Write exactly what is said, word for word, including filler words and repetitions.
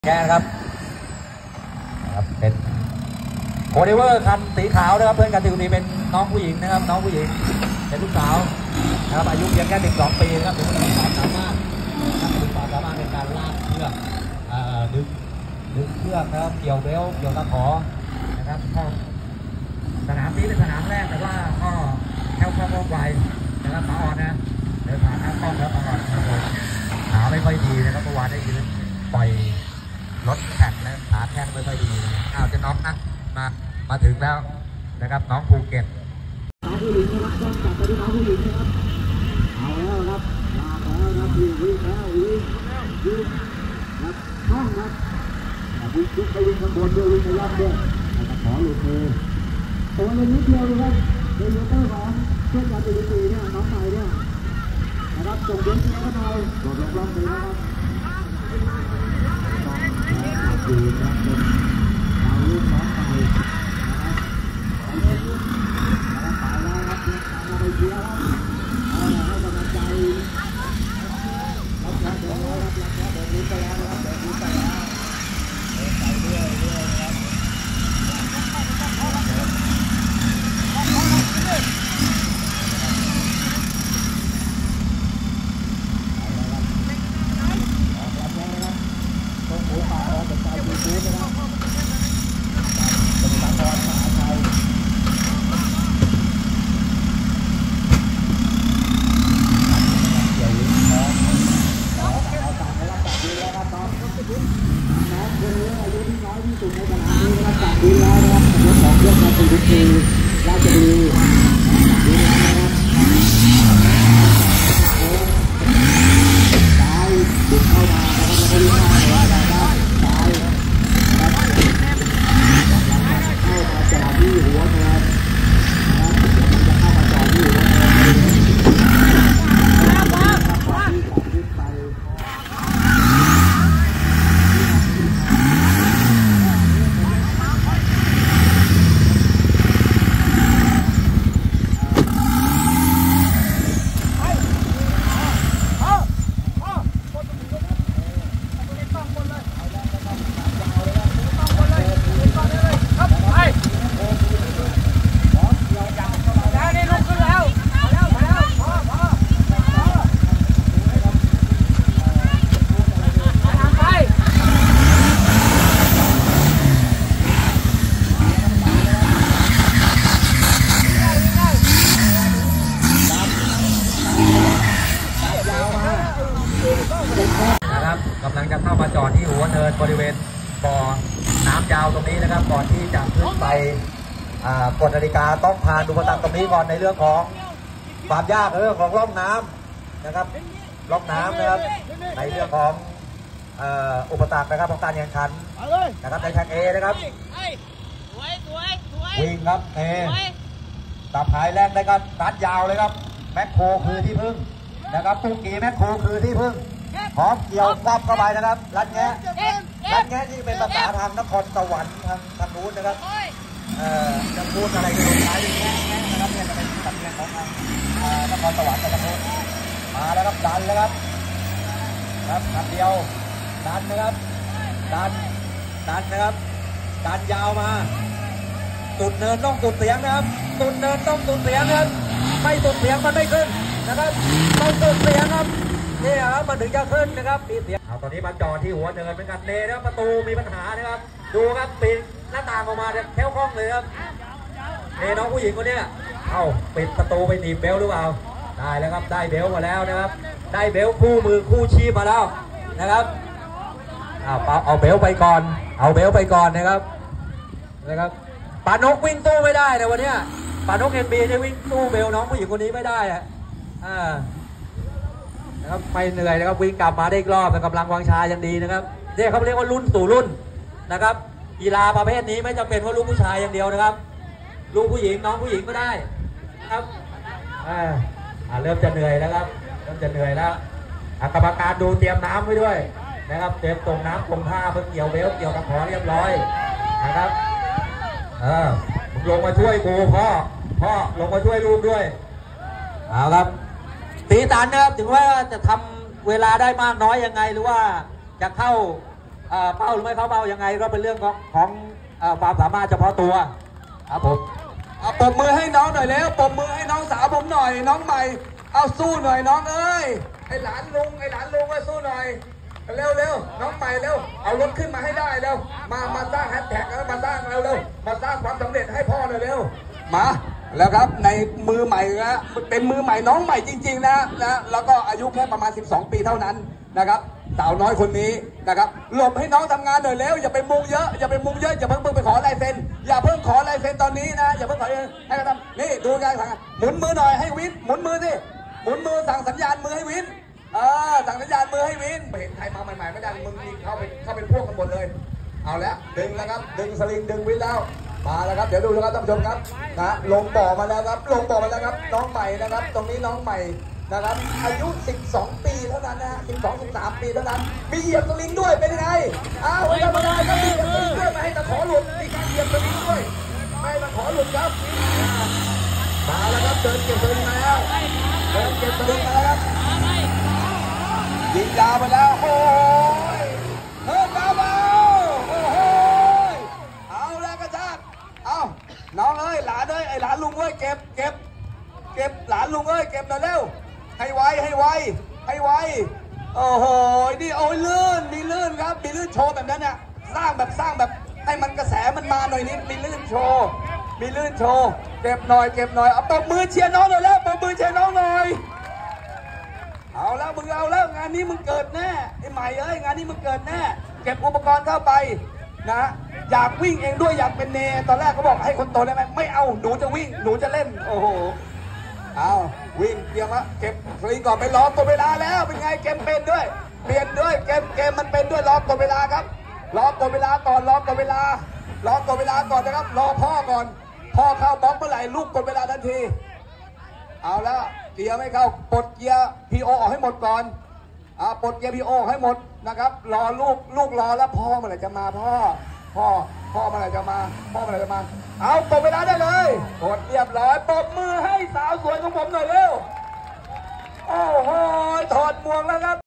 แกนะครับครับเป็นโคเดเวอร์คันสีขาวนะครับเพื่อนกันที่คนนี้เป็นน้องผู้หญิงนะครับน้องผู้หญิงเป็นลูกสาวนะครับอายุเพียงแค่สิบสองปีนะครับถึงมีความสามารถนะครับมีความสามารถในการลากเชือกดึงดึงเชือกนะครับเกี่ยวเบลเกี่ยวตะขอนะครับก็สนามนี้เป็นสนามแรกแต่ว่าก็แค่ความว่องไวนะครับมาอ่อนนะเดินผ่านหน้ากล้องแล้วมาอ่อนขาไม่ค่อยดีนะครับเมื่อวานได้ยืนปล่อยรถแข่งแล้วขาแข้งไม่ค่อยดีอ้าวจะน้องนะมามาถึงแล้วนะครับน้องภูเก็ตน้องผู้หญิงนะครับต้องจับไปที่น้องผู้หญิงนะครับเอาแล้วครับลาแล้วครับวิ่งวิ่งแล้ววิ่งวิ่งครับช่องครับวิ่งวิ่งไปวิ่งข้างบนด้วยวิ่งในย่ำด้วยนะครับขอหลุดมือตัวเล็กนิดเดียวนะครับเป็นมอเตอร์ของเพื่อนการตีตีเนี่ยน้องใหม่เนี่ยนะครับส่งเดินเที่ยวกันหน่อยโดดลงล่องไปนะครับดีครับเป็นดาวรุ่งน้องใหม่นะครับไปเลยนะครับไปแล้วครับเดินทางมาไปเชียร์ครับเอาให้กำลังใจรับรับเดินแล้วรับรับเดินลุ้นไปแล้วนะครับเดินลุ้นไปแล้วเดินไปเรื่อยเรื่อยครับดีแล้วนะครับรถของเรื่องการติดคือราชบุรีดีแล้วนะครับซ้ายดึงเข้ามานะครับแล้วก็วิ่งเข้ามานะครับซ้ายนะครับเข้ามาจอดที่หัวนะครับนะครับจะเข้ามาจอดที่หัวนะครับกำลังจะเข้ามาจอดที่หัวเนินบริเวณบ่อน้ำยาวตรงนี้นะครับก่อนที่จะขึ้นไปกฎนาฬิกาต้องผ่านอุปสรรคตรงนี้ก่อนในเรื่องของความยากเรื่องของร่องน้ำนะครับร่องน้ำนะครับในเรื่องของอุปสรรคนะครับของการแข่งขันนะครับในแท็กเอนะครับวิ่งครับเอตับหายแรงได้ก็ตัดยาวเลยครับแม็กโคคือที่พึ่งนะครับตุกกีแม็กโคคือที่พึ่งพร้อมเกี่ยวควับเข้าไปนะครับรัดแงะรัดแงะที่เป็นภาษาทางนครสวรรค์ทางทางนู้นนะครับเอ่อจะพูดอะไรกันตรงท้ายแงะแงะนะครับเนี่ยจะเป็นสำเนียงของทางนครสวรรค์นะครับมาแล้วครับดันแล้วครับครับคันเดียวดันนะครับดันดันนะครับดันยาวมาตุดเนินต้องตุดเสียงนะครับตุดเนินต้องตุดเสียงนะครับไม่ตุดเสียงมันไม่ขึ้นนะครับต้องตุดเสียงครับนี่ครับมันถึงจะขึ้นนะครับมีเสียงเอาตอนนี้มาจอดที่หัวเนินเป็นกันเนยนะครับประตูมีปัญหานะครับดูครับปิดหน้าต่างออกมาแค่ห้องเลยครับเนยน้องผู้หญิงคนนี้เอ้าปิดประตูไปหนีบเบลหรือเปล่าได้แล้วครับได้เบลมาแล้วนะครับได้เบลคู่มือคู่ชีพมาแล้วนะครับเอาเอาเบลไปก่อนเอาเบลไปก่อนนะครับนะครับปานกวิ่งตู้ไม่ได้นะวันนี้ปานกเอ็นบีจะวิ่งตู้เบลน้องผู้หญิงคนนี้ไม่ได้อ่ะอ่านะครับไม่เหนื่อยนะครับวิ่งกลับมาได้อีกรอบกำลังวังชายังดีนะครับเนี่ยเขาเรียกว่ารุ่นสู่รุ่นนะครับกีฬาประเภทนี้ไม่จำเป็นว่าลูกผู้ชายอย่างเดียวนะครับลูกผู้หญิงน้องผู้หญิงก็ได้ครับอ่าเริ่มจะเหนื่อยแล้วครับเริ่มจะเหนื่อยแล้วกรรมการดูเตรียมน้ำไว้ด้วยนะครับเตรียมตรงน้ำตรงผ้าเพื่อเกี่ยวเบลเกี่ยวกับขอเรียบร้อยนะครับเออลงมาช่วยกูพ่อพ่อลงมาช่วยลูกด้วยเอาครับตีตันนะครับถึงว่าจะทำเวลาได้มากน้อยยังไงหรือว่าจะเข้าอ่าเป้าหรือไม่เข้าเป้ายังไงก็เป็นเรื่องของของอ่าความสามารถเฉพาะตัวครับผมเอาปรบมือให้น้องหน่อยแล้วปรบมือให้น้องสาวผมหน่อยน้องใหม่เอาสู้หน่อยน้องเอ้ยไอหลานลุงไอหลานลุงว่าสู้หน่อยเร็วเร็วน้องใหม่เร็วเอารถขึ้นมาให้ได้เร็วมามาสร้างแฮชแท็กแล้วมาสร้างเร็วเร็วมาสร้างความสำเร็จให้พ่อหน่อยเร็วมาแล้วครับในมือใหม่นะเป็นมือใหม่น้องใหม่จริงๆนะนะแล้วก็อายุแค่ประมาณสิบสองปีเท่านั้นนะครับสาวน้อยคนนี้นะครับหลบให้น้องทำงานหน่อยเร็วอย่าไปมุงเยอะอย่าไปมุงเยอะอย่าเพิ่งเพิ่งไปขอลายเซ็นอย่าเพิ่งขอลายเซ็นตอนนี้นะอย่าเพิ่งขอให้เขาทำนี่ดูการสั่งหมุนมือหน่อยให้วินหมุนมือสิหมุนมือสั่งสัญญาณมือให้วินเออสั่งสัญญาณมือให้วินเห็นใครมาใหม่ๆไม่ได้มึงมีเข้าไปเข้าเป็นพวกกันหมดเลยเอาแล้วดึงแล้วครับดึงสลิงดึงวินแล้วมาแล้วครับเดี๋ยวดูนะครับท่านผู้ชมครับนะลงบ่อมาแล้วครับลงบ่อมาแล้วครับน้องใหม่นะครับตรงนี้น้องใหม่นะครับอายุสิบสองปีเท่านั้นนะสิบสอง สิบสามปีเท่านั้นมีเหยียบสลิงด้วยเป็นยังไงอ้าวธรรมดาครับมีเหยียบสลิงด้วยไม่ให้ตะขอหลุดมีการเหยียบสลิงด้วยไม่ให้ตะขอหลุดครับมาแล้วครับเดินเก็บสลิงมาแล้วเดินเก็บสลิงมาแล้วครับยิงยาวไปแล้วโอ้ยเฮ้ยยาวเบาโอ้โหเอาแล้วกระชากเอาน้องเอ้ยหลานเอ้ยไอหลานลุงเอ้ยเก็บเก็บเก็บหลานลุงเอ้ยเก็บหน่อยเร็วให้ไวให้ไวให้ไวโอ้โหนี่โอ้ยลื่นมีลื่นครับมีลื่นโชว์แบบนั้นเนี่ยสร้างแบบสร้างแบบให้มันกระแสมันมาหน่อยนิดมีลื่นโชว์มีลื่นโชว์เก็บหน่อยเก็บหน่อยเอาปรบมือเชียร์น้องหน่อยแล้วปรบมือเชียร์น้องหน่อยเอาแล้วมึงเอาแล้วงานนี้มึงเกิดแน่ไอ้ใหม่เอ้ยงานนี้มึงเกิดแน่เก็บอุปกรณ์เข้าไปนะอยากวิ่งเองด้วยอยากเป็นเนตอนแรกเขาบอกให้คนโตได้ไหมไม่เอาหนูจะวิ่งหนูจะเล่นโอ้โหเอาวิ่งเกียร์มาเก็บสลิงก่อนไปรอตัวเวลาแล้วเป็นไงเกมเป็นด้วยเปลี่ยนด้วยเกมเกมมันเป็นด้วยรอตัวเวลาครับรอตัวเวลาก่อนรอตัวเวลารอตัวเวลาก่อนนะครับรอพ่อก่อนพ่อเข้าบล็อกเมื่อไหร่ลูกกดเวลาทันทีเอาแล้วเกียร์ไม่เข้าปลดเกียร์พีโอออกให้หมดก่อนอ่าปลดเกียร์พีโอให้หมดนะครับรอลูกลูกรอแล้วพ่อเมื่อไหร่จะมาพ่อพ่อพ่อเมื่อไหร่จะมาพ่อเมื่อไหร่จะมาเอากดเวลาได้เลยกดเรียบร้อยปรบมือให้สาวสวยของผมหน่อยเร็วโอ้โหถอดหมวกแล้วครับ